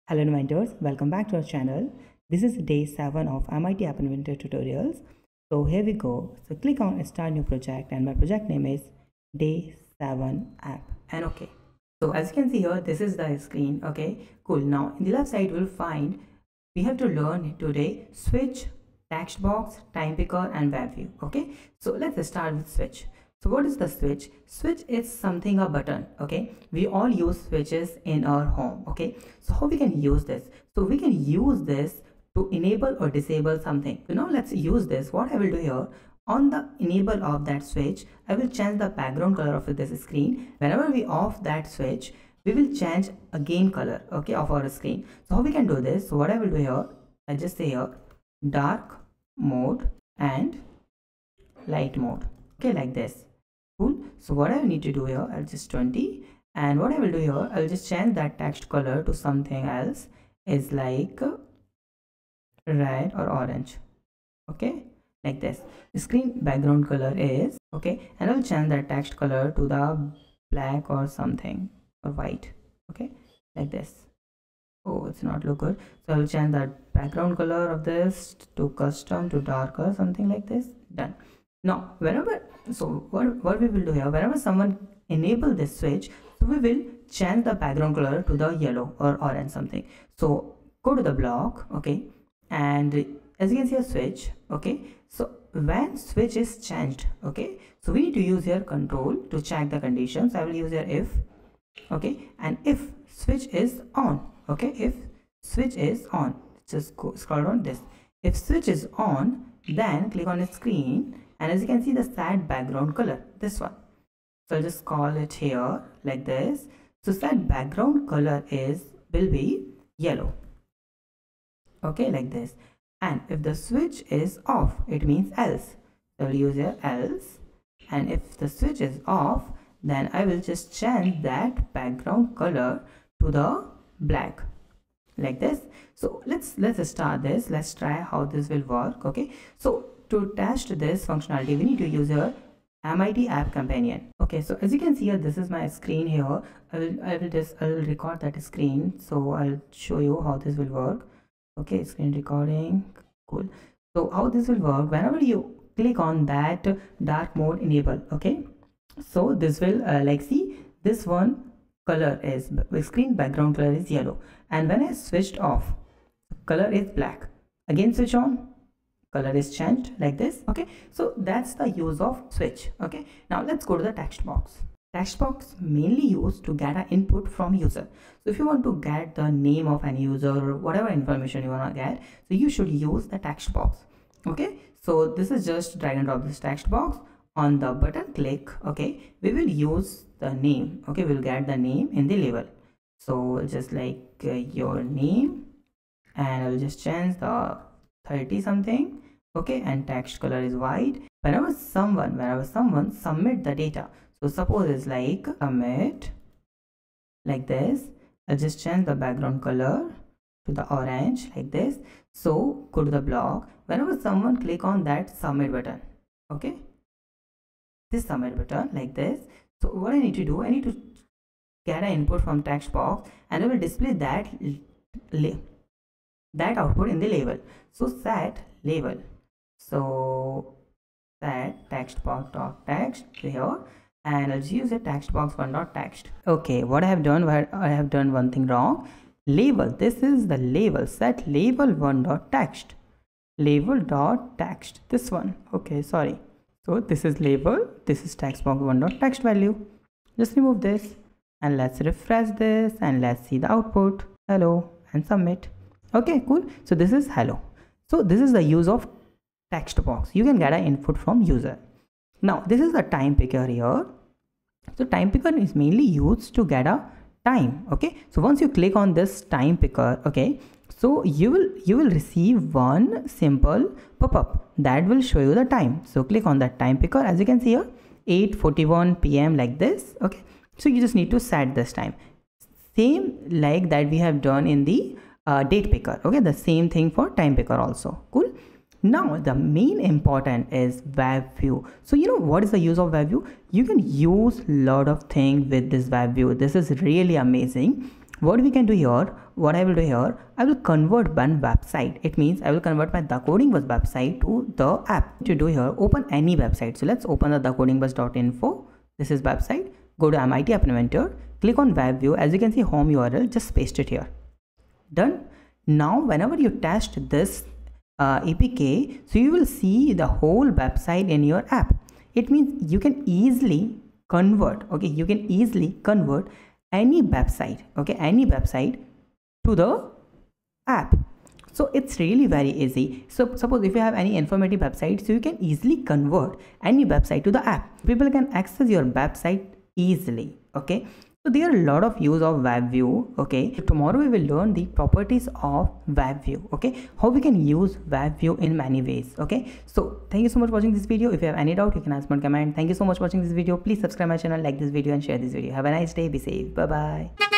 Hello inventors, welcome back to our channel. This is day 7 of MIT App Inventor tutorials. So here we go. So click on start new project and my project name is day 7 app and okay. So as you can see here, this is the screen. Okay, cool. Now in the left side we'll find we have to learn today switch, text box, time picker and WebView. Okay, so let's start with switch. So what is the switch? Switch is something a button. Okay, we all use switches in our home. Okay, so how we can use this? So we can use this to enable or disable something. So now let's use this. What I will do here, on the enable of that switch, I will change the background color of this screen. Whenever we off that switch, we will change again color, okay, of our screen. So how we can do this? So what I will do here, I just say here dark mode and light mode, okay, like this. Cool. So what I need to do here, I'll just 20, and what I will do here, I'll just change that text color to something else, is like red or orange, okay, like this. The screen background color is okay, and I'll change that text color to the black or something or white, okay, like this. Oh, it's not look good, so I'll change that background color of this to custom to darker, something like this. Done. Now whenever, so what we will do here, whenever someone enable this switch, so we will change the background color to the yellow or orange something. So go to the block, okay, and as you can see a switch, okay, so when switch is changed, okay, so we need to use here control to check the conditions. I will use here if, okay, and if switch is on, okay, if switch is on, just go scroll down this. If switch is on, then click on the screen, and as you can see the set background color, this one. So I'll just call it here like this. So set background color will be yellow, okay, like this. And if the switch is off, it means else. So I'll use here else, and if the switch is off, then I will just change that background color to the black, like this. So let's start this. Let's try how this will work. Okay, so to test this functionality, we need to use a MIT App Companion. Okay, so as you can see here, this is my screen here. I will record that screen, so I'll show you how this will work. Okay, screen recording, cool. So how this will work, whenever you click on that dark mode enable, okay, so this will like see this one color is screen background color is yellow, and when I switched off, color is black. Again switch on, color is changed like this. Okay, so that's the use of switch. Okay, now let's go to the text box. Text box mainly used to get an input from user. So if you want to get the name of an user or whatever information you want to get, so you should use the text box. Okay, so this is just drag and drop this text box. On the button click, okay, we will use the name. Okay, we'll get the name in the label. So just like your name, and I'll just change the 30 something, okay, and text color is white. Whenever someone submit the data, so suppose it's like submit like this, I'll just change the background color to the orange like this. So go to the block, whenever someone click on that submit button, okay, this submit button like this. So what I need to do, I need to get an input from text box, and I will display that output in the label. So set label, so set text box dot text here, and I'll use a text box one dot text. Okay, what I have done, I have done one thing wrong. Label, this is the label, set label one dot text, label dot text, this one. Okay, sorry. So this is label, this is text box one dot text value. Just remove this and let's refresh this and let's see the output, hello, and submit. Okay, cool. So this is hello. So this is the use of text box. You can get an input from user. Now this is the time picker here. So time picker is mainly used to get a time. Okay, so once you click on this time picker, okay, so you will receive one simple pop-up that will show you the time. So click on that time picker, as you can see here, 8:41 p.m. like this. Okay, so you just need to set this time, same like that we have done in the date picker. Okay, the same thing for time picker also. Cool. Now the main important is WebView. So you know what is the use of WebView? You can use lot of things with this WebView. This is really amazing. what we can do here, what I will do here, I will convert one website. It means I will convert my thecodingbus website to the app. To do here, open any website. So let's open the thecodingbus.info. This is website. Go to MIT App Inventor, click on WebView. As you can see, home URL, just paste it here. Done. Now whenever you test this APK, so you will see the whole website in your app. It means you can easily convert, okay, you can easily convert any website, okay, any website to the app. So it's really very easy. So suppose if you have any informative website, so you can easily convert any website to the app. People can access your website easily, okay. So there are a lot of use of WebView, okay. So tomorrow we will learn the properties of WebView, okay, how we can use WebView in many ways, okay. So thank you so much for watching this video. If you have any doubt, you can ask me in comment. Thank you so much for watching this video. Please subscribe my channel, like this video and share this video. Have a nice day. Be safe. Bye bye.